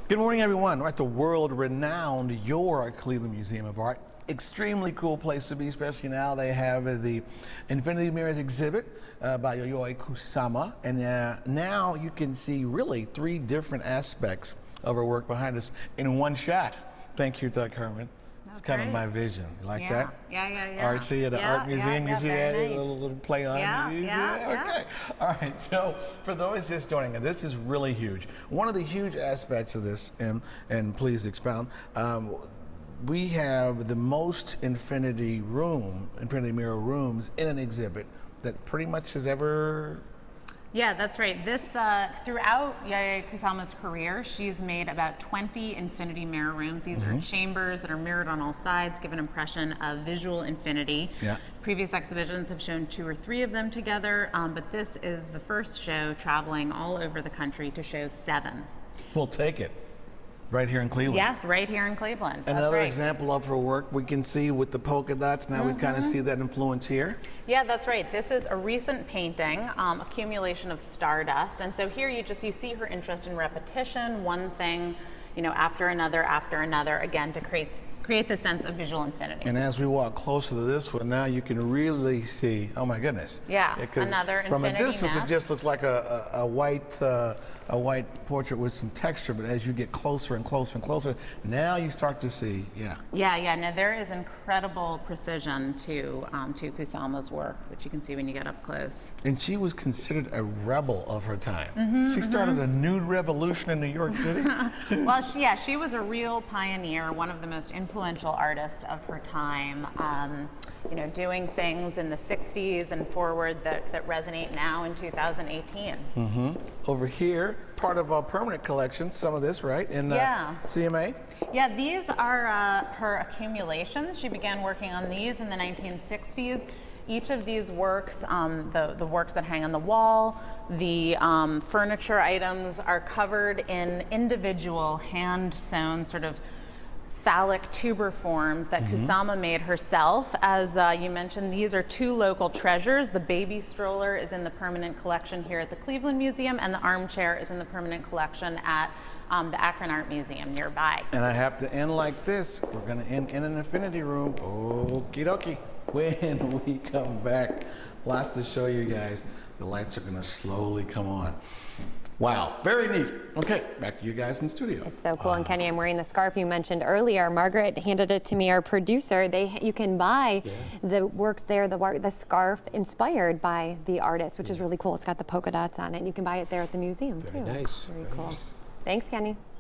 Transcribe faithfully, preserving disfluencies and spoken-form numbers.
Good morning, everyone. We're at the world-renowned Yayoi Cleveland Museum of Art. Extremely cool place to be, especially now they have the Infinity Mirrors exhibit uh, by Yayoi Kusama. And uh, now you can see really three different aspects of her work behind us in one shot. Thank you, Doug Herman. It's kind great. of my vision. You like yeah. that? Yeah, yeah, yeah. Artsy at the yeah, art museum. Yeah, you see yeah, that? nice. A little, little play on yeah, it. Yeah, yeah. Okay. All right. So for those just joining us, this is really huge. One of the huge aspects of this, and, and please expound, um, we have the most infinity room, infinity mirror rooms in an exhibit that pretty much has ever. Yeah, that's right. This, uh, throughout Yayoi Kusama's career, she's made about twenty infinity mirror rooms. These mm-hmm. are chambers that are mirrored on all sides, give an impression of visual infinity. Yeah. Previous exhibitions have shown two or three of them together, um, but this is the first show traveling all over the country to show seven. We'll take it. Right here in Cleveland. Yes, right here in Cleveland. That's Another right. example of her work we can see with the polka dots. Now mm-hmm. we kind of see that influence here. Yeah, that's right. This is a recent painting, um, accumulation of stardust. And so here you just, you see her interest in repetition, one thing, you know, after another, after another, again, to create create the sense of visual infinity. And as we walk closer to this one, now you can really see, oh my goodness. Yeah, another infinity from a distance nest. It just looks like a, a, a white uh, a white portrait with some texture, but as you get closer and closer and closer, now you start to see, yeah. Yeah, yeah, no, there is incredible precision to, um, to Kusama's work, which you can see when you get up close. And she was considered a rebel of her time. Mm-hmm, she started mm-hmm. a nude revolution in New York City. Well, she, yeah, she was a real pioneer, one of the most influential artists of her time. Um, you know, doing things in the sixties and forward that, that resonate now in two thousand eighteen. Mm-hmm. Over here, part of our permanent collection, some of this, right? In yeah. uh, C M A? Yeah, these are uh, her accumulations. She began working on these in the nineteen sixties. Each of these works, um, the, the works that hang on the wall, the um, furniture items are covered in individual hand-sewn sort of phallic tuber forms that mm-hmm. Kusama made herself. As uh, you mentioned, these are two local treasures. The baby stroller is in the permanent collection here at the Cleveland Museum, and the armchair is in the permanent collection at um, the Akron Art Museum nearby. And I have to end like this. We're gonna end in an infinity room. Okie dokie. When we come back, lots to show you guys. The lights are gonna slowly come on. Wow, very neat. Okay, back to you guys in the studio. It's so cool. Uh, and Kenny, I'm wearing the scarf you mentioned earlier. Margaret handed it to me, our producer. They, you can buy yeah. the works there, the, the scarf inspired by the artist, which yeah. is really cool. It's got the polka dots on it. And you can buy it there at the museum, very too. Nice. Very, very cool. Nice. Thanks, Kenny.